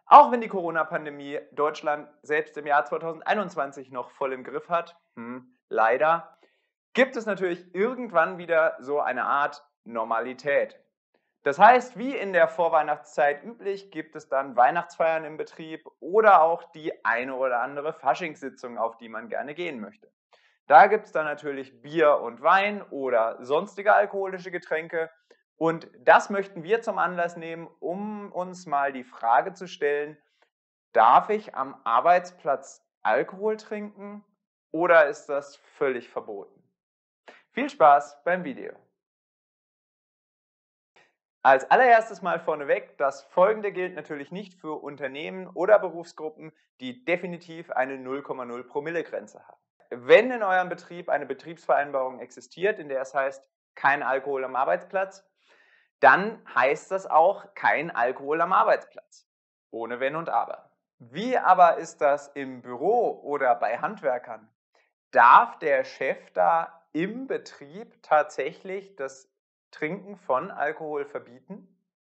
Auch wenn die Corona-Pandemie Deutschland selbst im Jahr 2021 noch voll im Griff hat, leider, gibt es natürlich irgendwann wieder so eine Art Normalität. Das heißt, wie in der Vorweihnachtszeit üblich, gibt es dann Weihnachtsfeiern im Betrieb oder auch die eine oder andere Faschingssitzung, auf die man gerne gehen möchte. Da gibt es dann natürlich Bier und Wein oder sonstige alkoholische Getränke. Und das möchten wir zum Anlass nehmen, um uns mal die Frage zu stellen: Darf ich am Arbeitsplatz Alkohol trinken oder ist das völlig verboten? Viel Spaß beim Video. Als allererstes mal vorneweg, das Folgende gilt natürlich nicht für Unternehmen oder Berufsgruppen, die definitiv eine 0,0 Promille-Grenze haben. Wenn in eurem Betrieb eine Betriebsvereinbarung existiert, in der es heißt, kein Alkohol am Arbeitsplatz, dann heißt das auch kein Alkohol am Arbeitsplatz. Ohne Wenn und Aber. Wie aber ist das im Büro oder bei Handwerkern? Darf der Chef da im Betrieb tatsächlich das Trinken von Alkohol verbieten?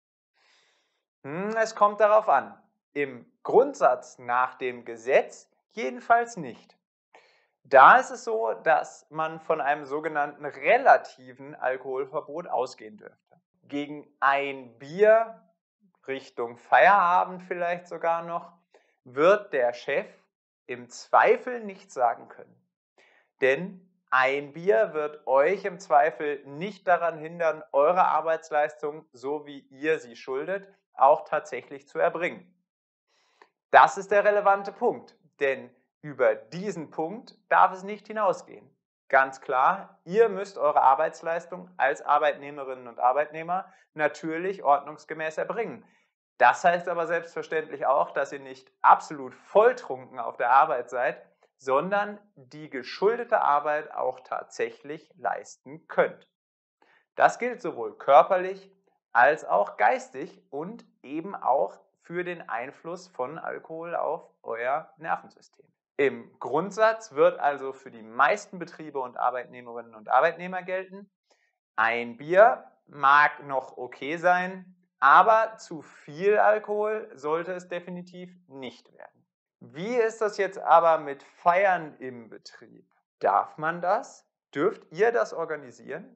Es kommt darauf an. Im Grundsatz nach dem Gesetz jedenfalls nicht. Da ist es so, dass man von einem sogenannten relativen Alkoholverbot ausgehen dürfte. Gegen ein Bier, Richtung Feierabend vielleicht sogar noch, wird der Chef im Zweifel nichts sagen können. Denn ein Bier wird euch im Zweifel nicht daran hindern, eure Arbeitsleistung, so wie ihr sie schuldet, auch tatsächlich zu erbringen. Das ist der relevante Punkt, denn über diesen Punkt darf es nicht hinausgehen. Ganz klar, ihr müsst eure Arbeitsleistung als Arbeitnehmerinnen und Arbeitnehmer natürlich ordnungsgemäß erbringen. Das heißt aber selbstverständlich auch, dass ihr nicht absolut volltrunken auf der Arbeit seid, sondern die geschuldete Arbeit auch tatsächlich leisten könnt. Das gilt sowohl körperlich als auch geistig und eben auch für den Einfluss von Alkohol auf euer Nervensystem. Im Grundsatz wird also für die meisten Betriebe und Arbeitnehmerinnen und Arbeitnehmer gelten: Ein Bier mag noch okay sein, aber zu viel Alkohol sollte es definitiv nicht werden. Wie ist das jetzt aber mit Feiern im Betrieb? Darf man das? Dürft ihr das organisieren?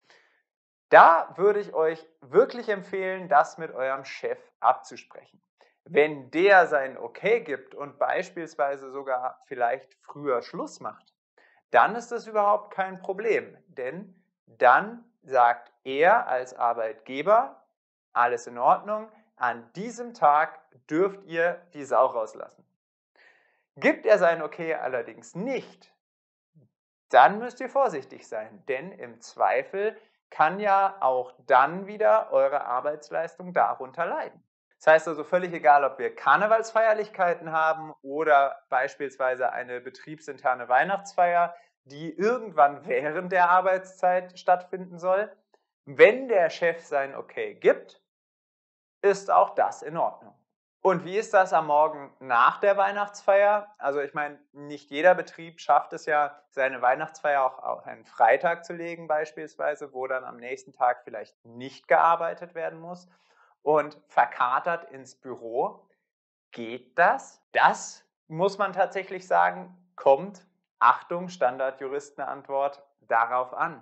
Da würde ich euch wirklich empfehlen, das mit eurem Chef abzusprechen. Wenn der sein Okay gibt und beispielsweise sogar vielleicht früher Schluss macht, dann ist das überhaupt kein Problem, denn dann sagt er als Arbeitgeber: Alles in Ordnung, an diesem Tag dürft ihr die Sau rauslassen. Gibt er sein Okay allerdings nicht, dann müsst ihr vorsichtig sein, denn im Zweifel kann ja auch dann wieder eure Arbeitsleistung darunter leiden. Das heißt also völlig egal, ob wir Karnevalsfeierlichkeiten haben oder beispielsweise eine betriebsinterne Weihnachtsfeier, die irgendwann während der Arbeitszeit stattfinden soll. Wenn der Chef sein Okay gibt, ist auch das in Ordnung. Und wie ist das am Morgen nach der Weihnachtsfeier? Also ich meine, nicht jeder Betrieb schafft es ja, seine Weihnachtsfeier auch auf einen Freitag zu legen beispielsweise, wo dann am nächsten Tag vielleicht nicht gearbeitet werden muss. Und verkatert ins Büro, geht das? Das muss man tatsächlich sagen, kommt, Achtung, Standardjuristenantwort, darauf an.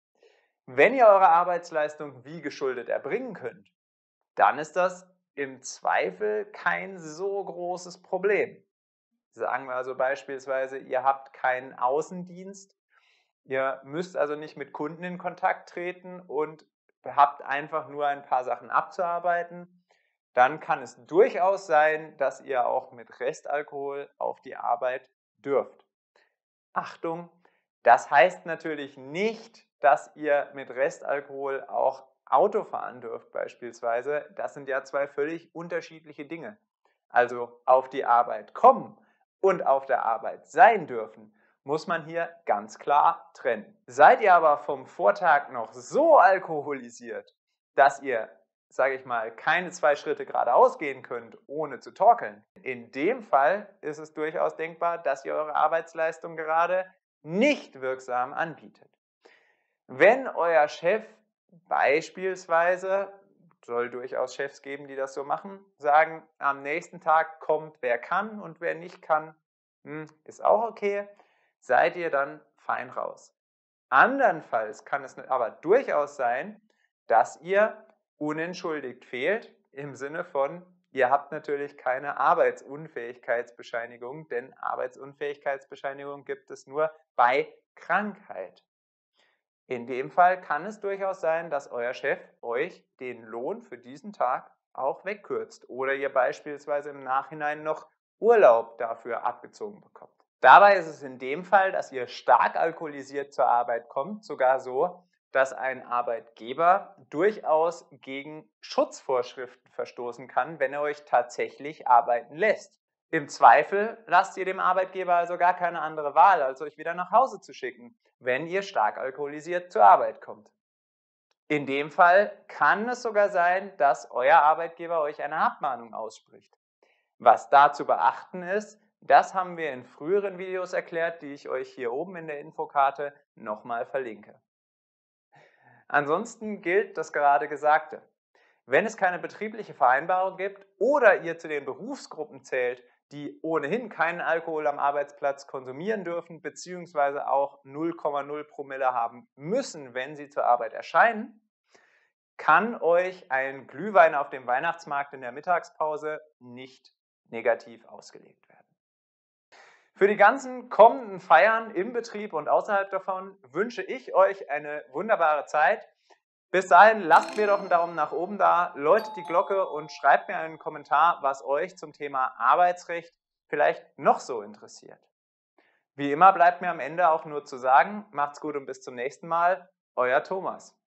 Wenn ihr eure Arbeitsleistung wie geschuldet erbringen könnt, dann ist das im Zweifel kein so großes Problem. Sagen wir also beispielsweise, ihr habt keinen Außendienst, ihr müsst also nicht mit Kunden in Kontakt treten und habt einfach nur ein paar Sachen abzuarbeiten, dann kann es durchaus sein, dass ihr auch mit Restalkohol auf die Arbeit dürft. Achtung, das heißt natürlich nicht, dass ihr mit Restalkohol auch Auto fahren dürft beispielsweise. Das sind ja zwei völlig unterschiedliche Dinge. Also auf die Arbeit kommen und auf der Arbeit sein dürfen, muss man hier ganz klar trennen. Seid ihr aber vom Vortag noch so alkoholisiert, dass ihr, sage ich mal, keine 2 Schritte geradeaus gehen könnt, ohne zu torkeln, in dem Fall ist es durchaus denkbar, dass ihr eure Arbeitsleistung gerade nicht wirksam anbietet. Wenn euer Chef beispielsweise soll durchaus Chefs geben, die das so machen, sagen, am nächsten Tag kommt, wer kann und wer nicht kann, ist auch okay, seid ihr dann fein raus. Andernfalls kann es aber durchaus sein, dass ihr unentschuldigt fehlt, im Sinne von, ihr habt natürlich keine Arbeitsunfähigkeitsbescheinigung, denn Arbeitsunfähigkeitsbescheinigung gibt es nur bei Krankheit. In dem Fall kann es durchaus sein, dass euer Chef euch den Lohn für diesen Tag auch wegkürzt oder ihr beispielsweise im Nachhinein noch Urlaub dafür abgezogen bekommt. Dabei ist es in dem Fall, dass ihr stark alkoholisiert zur Arbeit kommt, sogar so, dass ein Arbeitgeber durchaus gegen Schutzvorschriften verstoßen kann, wenn er euch tatsächlich arbeiten lässt. Im Zweifel lasst ihr dem Arbeitgeber also gar keine andere Wahl, als euch wieder nach Hause zu schicken, wenn ihr stark alkoholisiert zur Arbeit kommt. In dem Fall kann es sogar sein, dass euer Arbeitgeber euch eine Abmahnung ausspricht. Was da zu beachten ist, das haben wir in früheren Videos erklärt, die ich euch hier oben in der Infokarte nochmal verlinke. Ansonsten gilt das gerade Gesagte. Wenn es keine betriebliche Vereinbarung gibt oder ihr zu den Berufsgruppen zählt, die ohnehin keinen Alkohol am Arbeitsplatz konsumieren dürfen, beziehungsweise auch 0,0 Promille haben müssen, wenn sie zur Arbeit erscheinen, kann euch ein Glühwein auf dem Weihnachtsmarkt in der Mittagspause nicht negativ ausgelegt werden. Für die ganzen kommenden Feiern im Betrieb und außerhalb davon wünsche ich euch eine wunderbare Zeit. Bis dahin lasst mir doch einen Daumen nach oben da, läutet die Glocke und schreibt mir einen Kommentar, was euch zum Thema Arbeitsrecht vielleicht noch so interessiert. Wie immer bleibt mir am Ende auch nur zu sagen, macht's gut und bis zum nächsten Mal, euer Thomas.